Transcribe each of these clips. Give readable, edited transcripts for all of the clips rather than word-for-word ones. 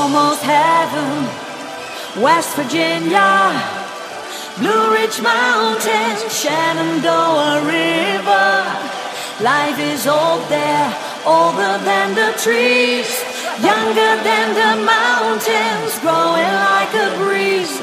almost heaven. West Virginia, Blue Ridge Mountains, Shenandoah River. Life is old there, older than the trees, younger than the mountains, growing like a breeze.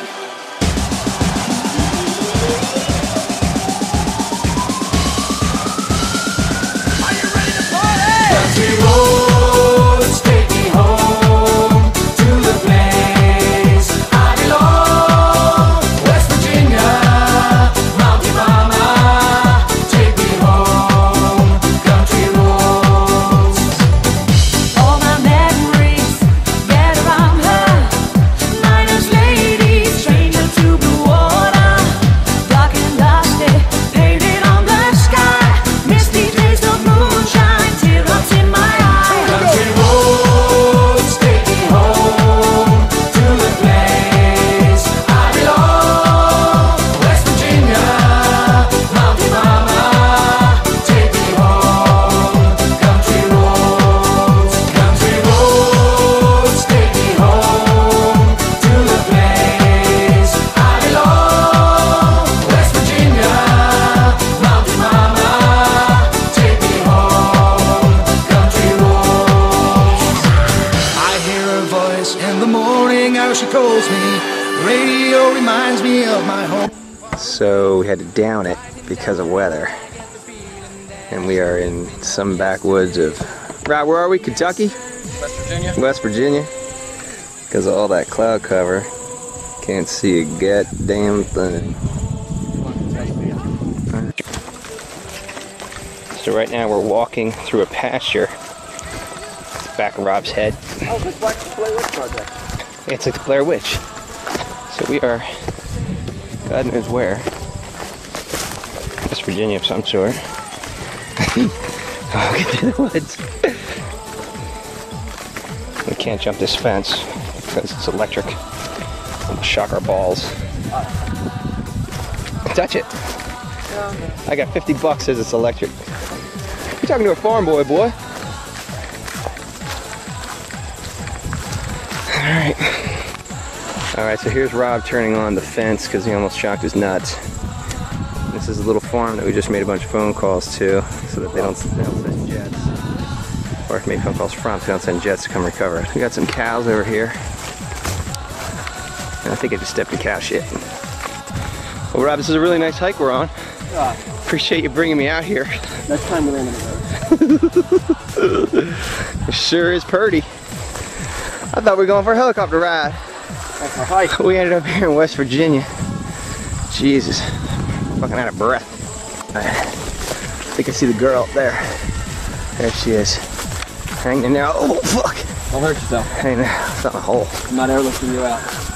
Are you ready to party? Country roads take me home to the place I belong. West Virginia, Mountain Mama, take me home. Country roads. All my memories get around her. Miner's lady, stranger to blue water. Dark and dusty, painted on the sky. Misty taste of moonshine, teardrops in my eyes. Country roads take me home to the place I belong. West Virginia, Mountain Mama, take me home. Country roads take me home to the place I belong. West Virginia, Mountain Mama, take me home. Country roads. I hear her voice in the morning, how she calls me. The radio reminds me of my home. So we had to down it because of weather. And we are in some backwoods of... Right, where are we? Kentucky? West Virginia. West Virginia. Because of all that cloud cover. Can't see a goddamn thing. So right now we're walking through a pasture. Back of Rob's head. Oh, it's like the Blair Witch Project. It's like the Blair Witch. So we are, God knows where. West Virginia of some sort. Walking through the woods. We can't jump this fence because it's electric. It'll shock our balls. Touch it. I got 50 bucks as it's electric. You're talking to a farm boy, boy. Alright, so here's Rob turning on the fence because he almost shocked his nuts. This is a little farm that we just made a bunch of phone calls to so that they don't send jets. Or made phone calls from so they don't send jets to come recover it. We got some cows over here. And I think I just stepped in cow shit. Well, Rob, this is a really nice hike we're on. Appreciate you bringing me out here. Next time we land on the road. It sure is purty. I thought we were going for a helicopter ride. That's our hike. We ended up here in West Virginia. Jesus. Fucking out of breath. I think I see the girl up there. There she is. Hanging there. Oh, fuck. Don't hurt yourself. Hanging there. It's not in a hole. I'm not airlifting you out.